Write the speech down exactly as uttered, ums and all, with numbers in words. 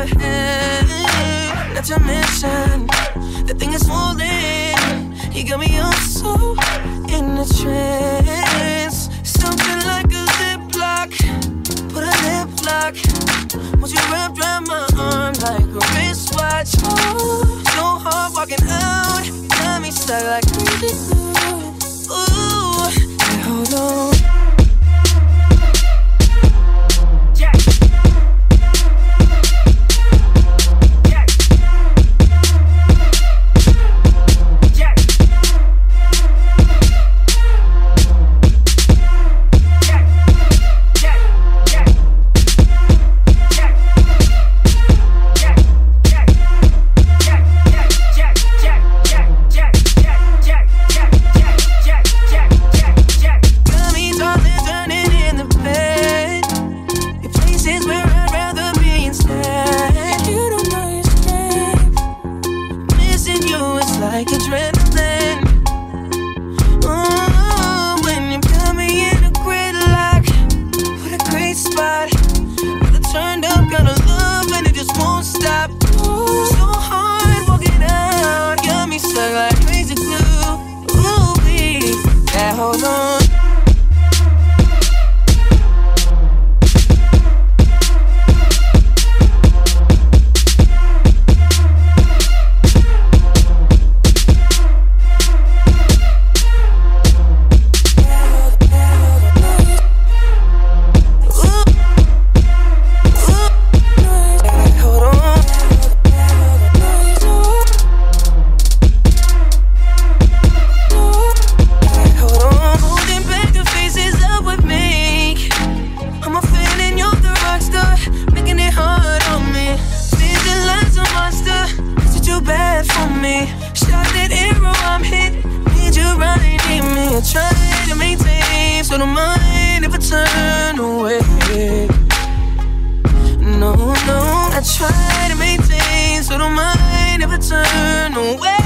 head. Not to mention, the thing is swollen. He got me on so in a trance. Something like a lip lock. Put a lip lock. Once you wrapped around my arm like a wristwatch. Oh, so hard walking out. Got me stuck like crazy glue. Ooh, hey, hold on. Like adrenaline. Ooh, when you got me in a gridlock. What a great spot. With a turned up kind of love and it just won't stop. Ooh, so hard walking out. Got me stuck like crazy glue. Ooh, baby, yeah, hold on. Try to maintain, so don't mind if I turn away. No, no, I try to maintain, so don't mind if I turn away.